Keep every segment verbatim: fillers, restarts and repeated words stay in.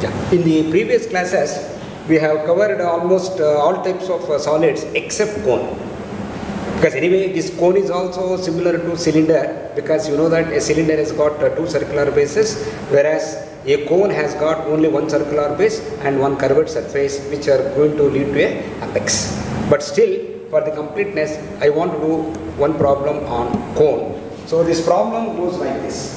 Yeah. In the previous classes, we have covered almost uh, all types of uh, solids except cone. Because anyway, this cone is also similar to cylinder, because you know that a cylinder has got uh, two circular bases, whereas a cone has got only one circular base and one curved surface, which are going to lead to a apex. But still, for the completeness, I want to do one problem on cone. So this problem goes like this.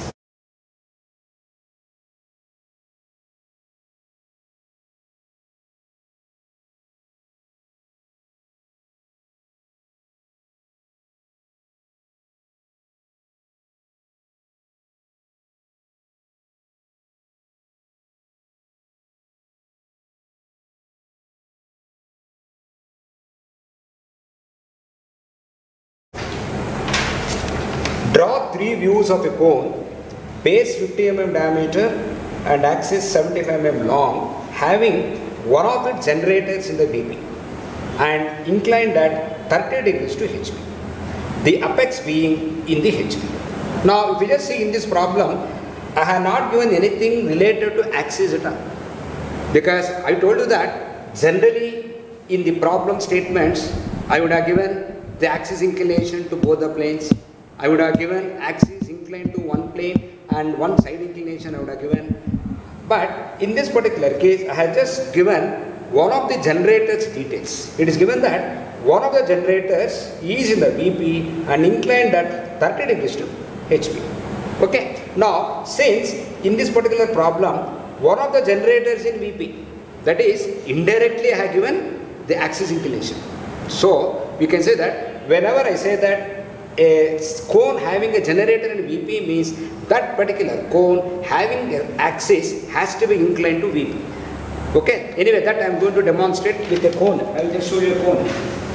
Draw three views of a cone, base fifty millimeter diameter and axis seventy-five millimeter long, having one of its generators in the V P and inclined at thirty degrees to H P, the apex being in the H P. Now, if you just see in this problem, I have not given anything related to axis at all, because I told you that generally in the problem statements, I would have given the axis inclination to both the planes. I would have given axis inclined to one plane and one side inclination I would have given. But in this particular case, I have just given one of the generators details. It is given that one of the generators is in the V P and inclined at thirty degrees to H P. Okay. Now, since in this particular problem, one of the generators in V P, that is indirectly I have given the axis inclination. So, we can say that whenever I say that a cone having a generator in V P means that particular cone having an axis has to be inclined to V P. Okay. Anyway, that I am going to demonstrate with a cone. I will just show you a cone.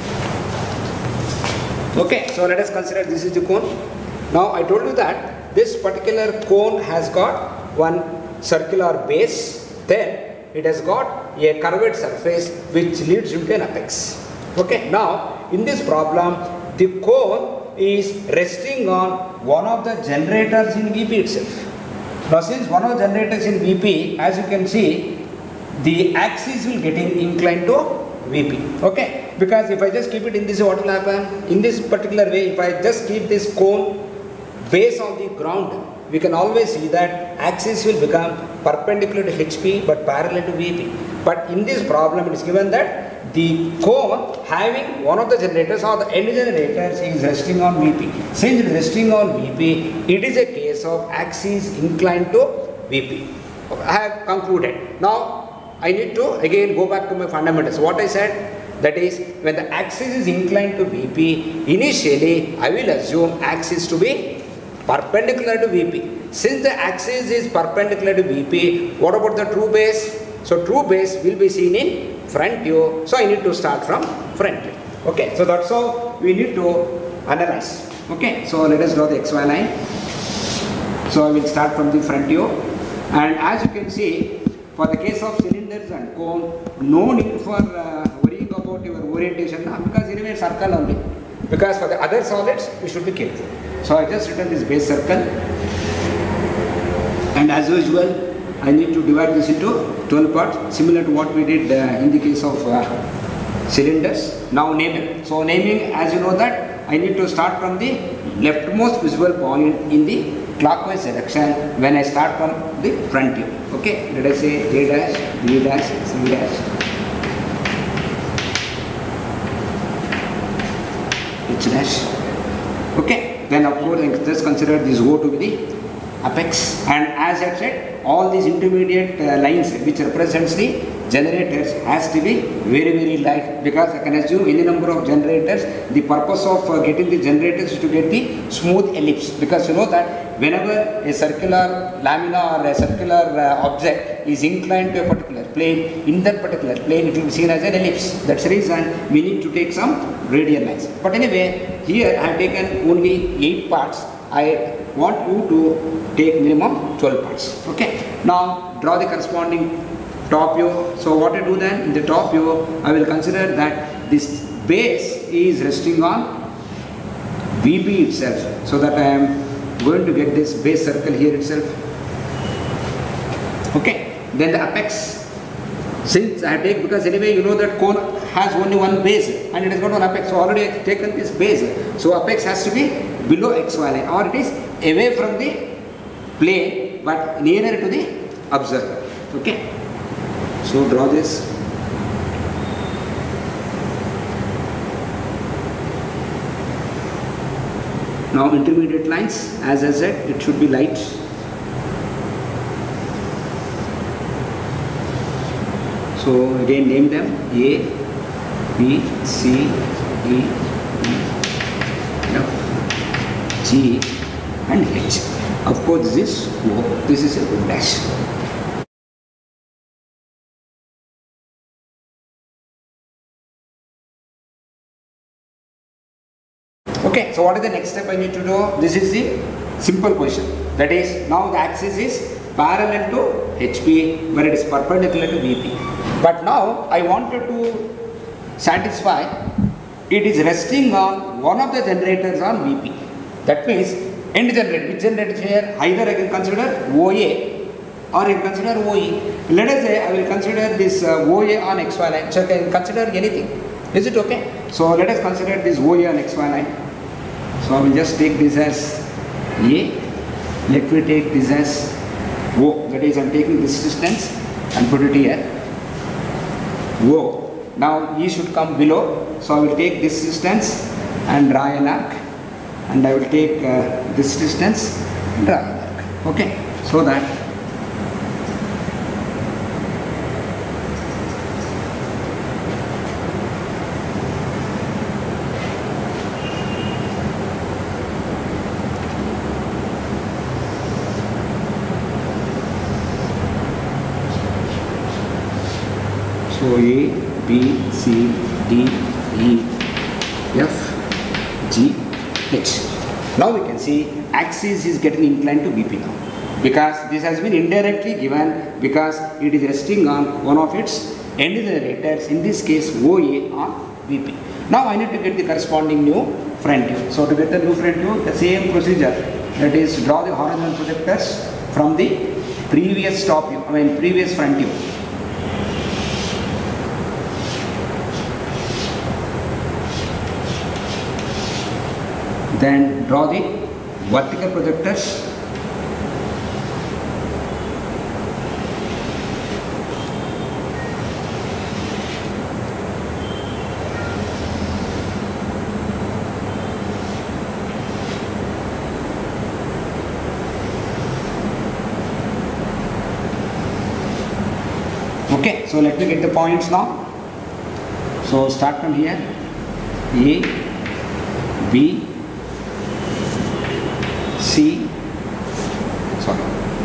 Okay. So let us consider this is the cone. Now I told you that this particular cone has got one circular base. Then it has got a curved surface which leads into an apex. Okay. Now in this problem, the cone is resting on one of the generators in V P itself. Now since one of the generators in V P, as you can see, the axis will getting inclined to V P. Okay, because if I just keep it in this, what will happen? In this particular way, if I just keep this cone base on the ground, we can always see that axis will become perpendicular to H P but parallel to V P. But in this problem, it is given that the cone having one of the generators or the end generators is resting on V P. Since it is resting on V P, it is a case of axis inclined to V P. I have concluded. Now, I need to again go back to my fundamentals. What I said, that is, when the axis is inclined to V P, initially I will assume axis to be perpendicular to V P. Since the axis is perpendicular to V P, what about the true base? So true base will be seen in front view. So I need to start from front view. Okay, so that's how we need to analyze. Okay, so let us draw the X Y line. So I will start from the front view. And as you can see, for the case of cylinders and cone, no need for uh, worrying about your orientation, nah, because anyway circle only. Because for the other solids, we should be careful. So I just written this base circle. And as usual, I need to divide this into twelve parts, similar to what we did uh, in the case of uh, cylinders. Now naming. So naming, as you know that, I need to start from the leftmost visual point in the clockwise direction when I start from the front view. Okay, let us say A dash, B dash, C dash, H dash. Okay, then of course just consider this O to be the apex, and as I said, all these intermediate uh, lines which represents the generators has to be very very light, because I can assume any number of generators. The purpose of uh, getting the generators is to get the smooth ellipse, because you know that whenever a circular lamina or a circular uh, object is inclined to a particular plane, in that particular plane it will be seen as an ellipse. That's the reason we need to take some radial lines. But anyway, here I have taken only eight parts. I want you to take minimum twelve parts. Okay. Now draw the corresponding top view. So what I do then, in the top view, I will consider that this base is resting on V P itself. So that I am going to get this base circle here itself. Okay. then the apex. Since I have taken, because anyway you know that cone has only one base and it has got one apex, so already I have taken this base. So apex has to be below xy line, or it is away from the plane but nearer to the observer. Okay. So draw this. Now intermediate lines, as I said, it should be light. So again name them A, B, C, D, E, F, G and H. Of course this is O, this is a O dash. Okay, so what is the next step I need to do? This is the simple question. That is, now the axis is parallel to H P, where it is perpendicular to V P. But now I wanted to satisfy it is resting on one of the generators on V P. That means end generator. Which generator here? Either I can consider O A or I can consider O E. Let us say I will consider this uh, O A on X Y line. So I can consider anything. Is it okay? So let us consider this O A on X Y line. So I will just take this as A. Let me take this as O. That is, I am taking this distance and put it here. O. Now E should come below, so I will take this distance and draw an arc, and I will take uh, this distance and draw an arc. Okay, so that so A, B, C, D, E, F, G, H. Now we can see axis is getting inclined to V P now, because this has been indirectly given because it is resting on one of its end generators, in this case O A on V P. Now I need to get the corresponding new front view. So to get the new front view, the same procedure, that is, draw the horizontal projectors from the previous top view, I mean previous front view. Then draw the vertical projectors. Okay, so let me get the points now. So start from here. A, B, C, sorry,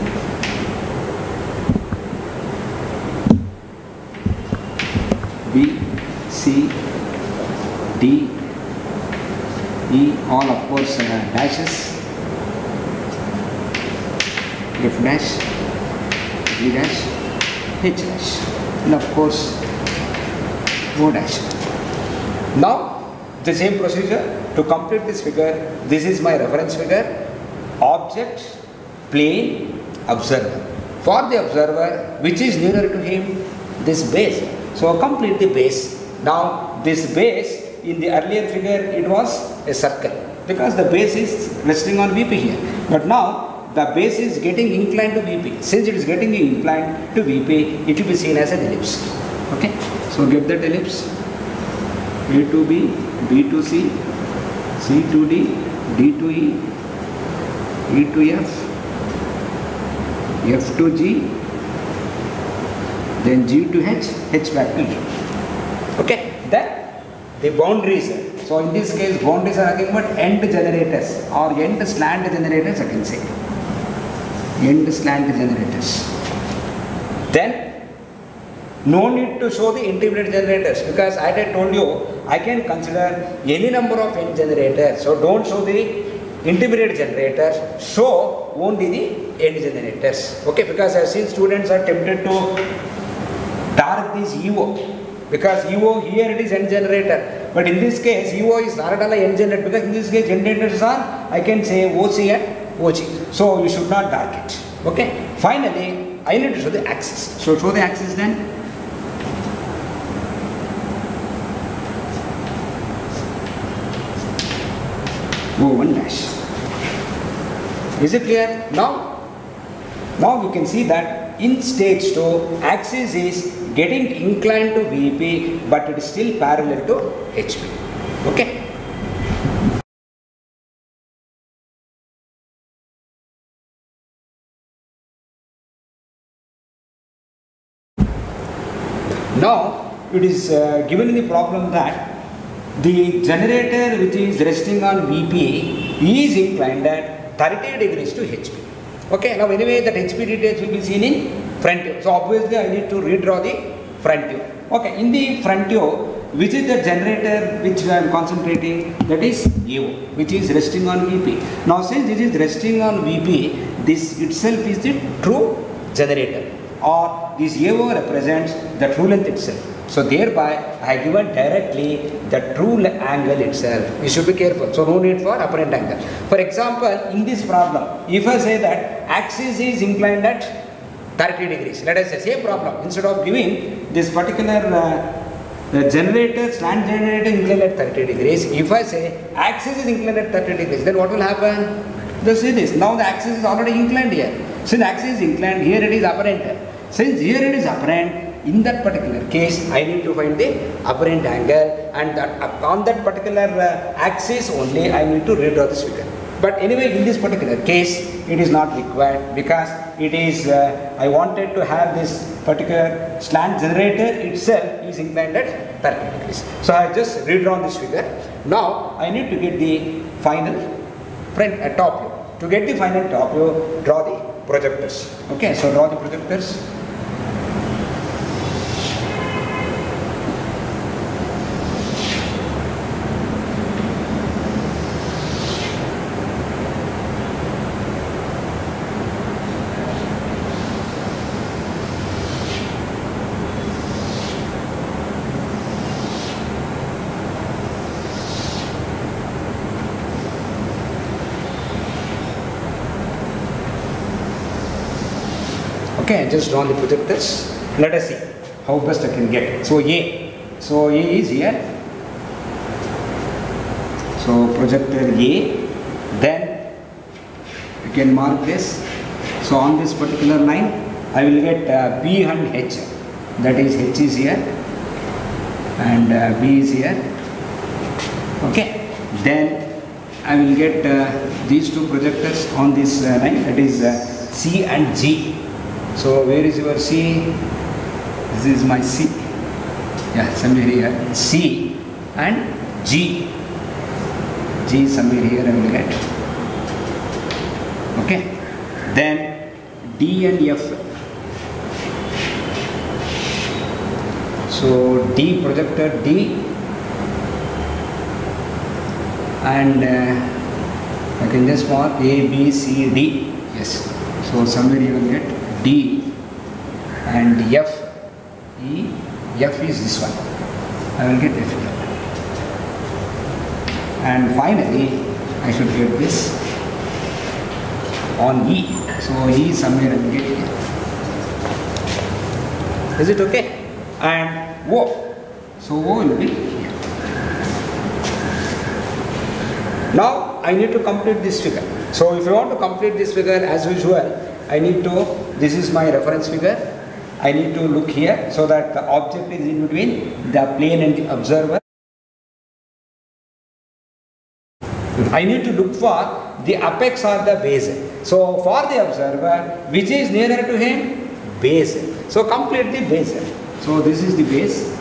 B, C, D, E, all of course uh, dashes, F dash, G dash, H dash, and of course O dash. Now the same procedure to complete this figure. This is my reference figure. Object, plane, observer. For the observer, which is nearer to him? This base. So complete the base. Now this base, in the earlier figure it was a circle, because the base is resting on V P here. But now the base is getting inclined to V P. Since it is getting inclined to V P, it will be seen as an ellipse. Okay. So get that ellipse. A to B, B to C, C to D, D to E, E to F, F to G, then G to H, H back to G. Okay, then the boundaries. So in this case, boundaries are nothing but end generators or end slant generators, I can say. End slant generators. Then no need to show the intermediate generators, because as I told you, I can consider any number of end generators. So don't show the intermediate generators, show only the end generators. Okay, because I have seen students are tempted to dark this E O, because E O here it is end generator, but in this case E O is not at all end generator, because in this case generators are, I can say O C and O G. So you should not dark it. Okay. Finally, I need to show the axis. So show the axis then. O one dash. Is it clear? Now, now you can see that in stage two, axis is getting inclined to V P, but it is still parallel to H P. Okay. Now, it is uh, given in the problem that the generator which is resting on V P is inclined at thirty degrees to H P. Okay, now anyway that H P details will be seen in front view. So obviously I need to redraw the front view. Okay, in the front view, which is the generator which I am concentrating, that is A O, which is resting on V P. Now since this is resting on V P, this itself is the true generator, or this A O represents the true length itself. So thereby I have given directly the true angle itself. You should be careful. So no need for apparent angle. For example, in this problem, if I say that axis is inclined at thirty degrees, let us say same problem. Instead of giving this particular uh, the generator, slant generator inclined at thirty degrees, if I say axis is inclined at thirty degrees, then what will happen? Just see this. Now the axis is already inclined here. Since axis is inclined, here it is apparent. Since here it is apparent, in that particular case, I need to find the apparent angle, and that on that particular uh, axis only I need to redraw this figure. But anyway, in this particular case, it is not required because it is, uh, I wanted to have this particular slant generator itself is inclined at thirty degrees. So I just redrawn this figure. Now I need to get the final front uh, top view. To get the final top view, draw the projectors. Okay, so draw the projectors. Okay, just draw the projectors. Let us see how best I can get. So A, so A is here. So projector A, then you can mark this. So on this particular line, I will get uh, B and H. That is H is here, and uh, B is here. Okay, then I will get uh, these two projectors on this uh, line. That is uh, C and G. So where is your C? This is my C. Yeah, somewhere here. C and G. G somewhere here I will get. Okay. Then D and F. So D, projector D, and uh, I can just mark A, B, C, D. Yes. So somewhere you will get D and F, E, F is this one. I will get F here. And finally, I should get this on E. So E somewhere I will get here. Is it okay? And O. So O will be here. Now I need to complete this figure. So if you want to complete this figure, as usual, I need to, this is my reference figure, I need to look here so that the object is in between the plane and the observer. I need to look for the apex or the base. So for the observer, which is nearer to him? Base. So complete the base. So this is the base.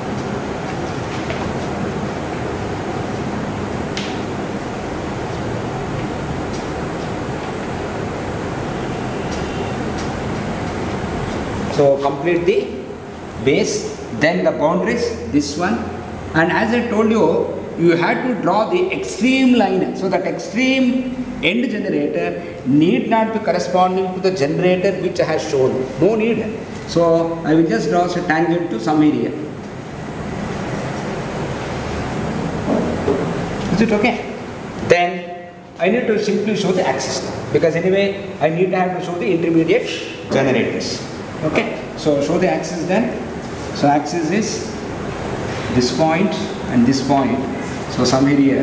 So complete the base, then the boundaries, this one, and as I told you, you had to draw the extreme line. So that extreme end generator need not be corresponding to the generator which I have shown. No need. So I will just draw a tangent to some area. Is it okay? Then I need to simply show the axis now, because anyway I need to have to show the intermediate generate this. Okay, so show the axis then. So axis is this point and this point. So somewhere here,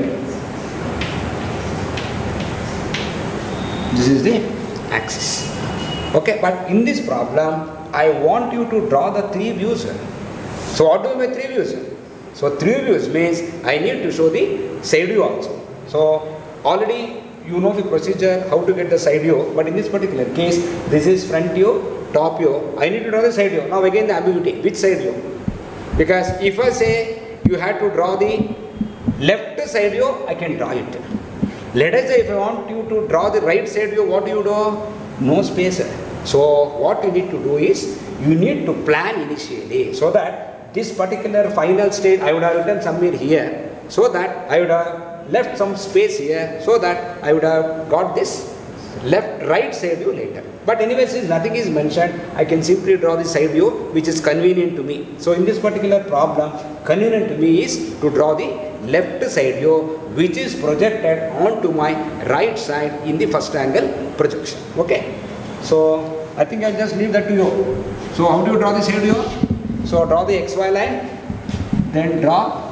this is the axis. Okay, but in this problem, I want you to draw the three views. So what do you mean by three views? So three views means I need to show the side view also. So already you know the procedure how to get the side view, but in this particular case, this is front view, top view. I need to draw the side view. Now again the ambiguity, which side view? Because if I say you have to draw the left side view, I can draw it. Let us say if I want you to draw the right side view, what do you do? No space. So what you need to do is, you need to plan initially, so that this particular final stage I would have written somewhere here, so that I would have left some space here, so that I would have got this left right side view later. But anyway, since nothing is mentioned, I can simply draw the side view which is convenient to me. So in this particular problem, convenient to me is to draw the left side view which is projected onto my right side in the first angle projection. Okay, so I think I'll just leave that to you. So how do you draw the side view? So draw the X Y line, then draw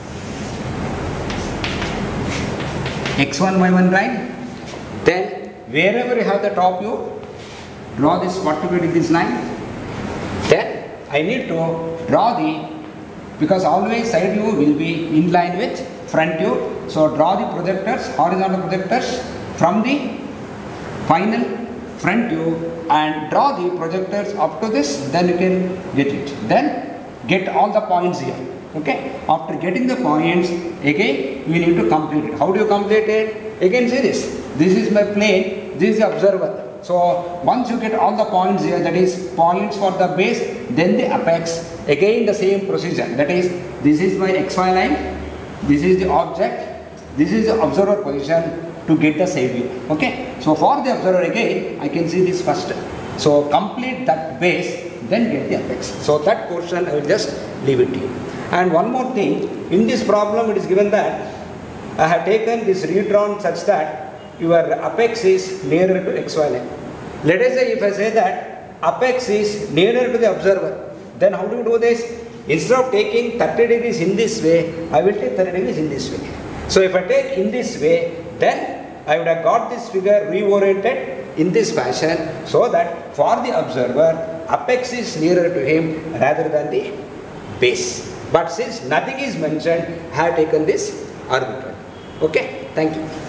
X one Y one line, then wherever you have the top view, draw this forty-five degrees line. Then I need to draw the, because always side view will be in line with front view. So draw the projectors, horizontal projectors from the final front view and draw the projectors up to this, then you can get it. Then get all the points here. Okay, after getting the points, again we need to complete it. How do you complete it? Again see this. This is my plane, this is the observer. So once you get all the points here, that is points for the base, then the apex, again the same procedure. That is, this is my X Y line, this is the object, this is the observer position to get the side view. Okay, so for the observer again, I can see this first. So complete that base, then get the apex. So that portion I will just leave it to you. And one more thing, in this problem it is given that I have taken this redrawn such that your apex is nearer to X Y line. Let us say if I say that apex is nearer to the observer, then how do you do this? Instead of taking thirty degrees in this way, I will take thirty degrees in this way. So if I take in this way, then I would have got this figure reoriented in this fashion, so that for the observer, apex is nearer to him rather than the base. But since nothing is mentioned, I have taken this arbitrary. Okay, thank you.